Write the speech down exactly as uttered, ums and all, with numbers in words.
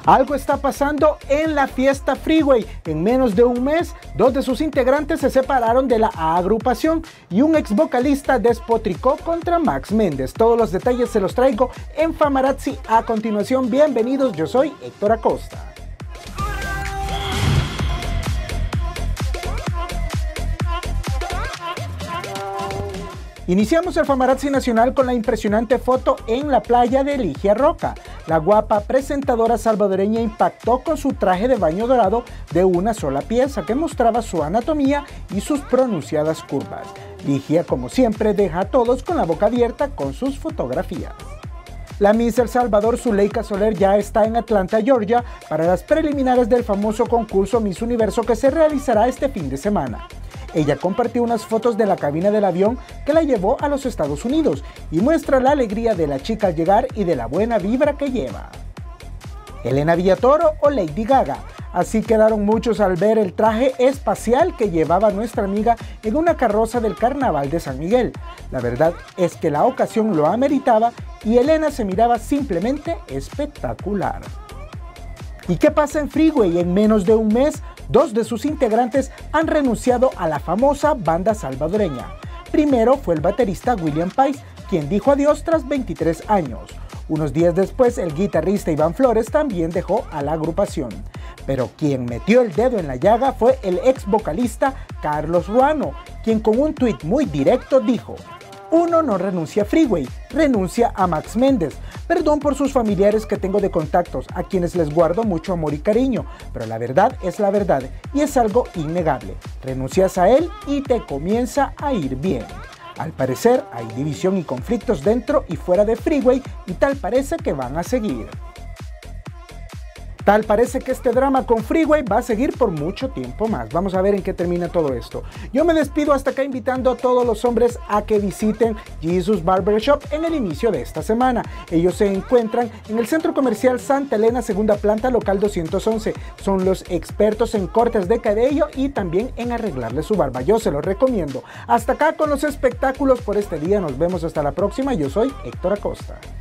Algo está pasando en la fiesta Freeway. En menos de un mes, dos de sus integrantes se separaron de la agrupación y un ex vocalista despotricó contra Max Méndez. Todos los detalles se los traigo en Famarazzi a continuación. Bienvenidos, yo soy Héctor Acosta. Iniciamos el Famarazzi Nacional con la impresionante foto en la playa de Ligia Roca. La guapa presentadora salvadoreña impactó con su traje de baño dorado de una sola pieza que mostraba su anatomía y sus pronunciadas curvas. Ligia, como siempre, deja a todos con la boca abierta con sus fotografías. La Miss El Salvador Zuleika Soler ya está en Atlanta, Georgia, para las preliminares del famoso concurso Miss Universo que se realizará este fin de semana. Ella compartió unas fotos de la cabina del avión que la llevó a los Estados Unidos y muestra la alegría de la chica al llegar y de la buena vibra que lleva. Elena Villatoro o Lady Gaga. Así quedaron muchos al ver el traje espacial que llevaba nuestra amiga en una carroza del Carnaval de San Miguel. La verdad es que la ocasión lo ameritaba y Elena se miraba simplemente espectacular. ¿Y qué pasa en Freeway? En menos de un mes, dos de sus integrantes han renunciado a la famosa banda salvadoreña. Primero fue el baterista William Pais, quien dijo adiós tras veintitrés años. Unos días después, el guitarrista Iván Flores también dejó a la agrupación. Pero quien metió el dedo en la llaga fue el ex vocalista Carlos Ruano, quien con un tuit muy directo dijo: uno no renuncia a Freeway, renuncia a Max Méndez. Perdón por sus familiares que tengo de contactos, a quienes les guardo mucho amor y cariño, pero la verdad es la verdad y es algo innegable. Renuncias a él y te comienza a ir bien. Al parecer hay división y conflictos dentro y fuera de Freeway y tal parece que van a seguir. Tal parece que este drama con Freeway va a seguir por mucho tiempo más. Vamos a ver en qué termina todo esto. Yo me despido hasta acá invitando a todos los hombres a que visiten Jesus Barbershop en el inicio de esta semana. Ellos se encuentran en el Centro Comercial Santa Elena, segunda planta, local doscientos once. Son los expertos en cortes de cabello y también en arreglarle su barba. Yo se los recomiendo. Hasta acá con los espectáculos por este día. Nos vemos hasta la próxima. Yo soy Héctor Acosta.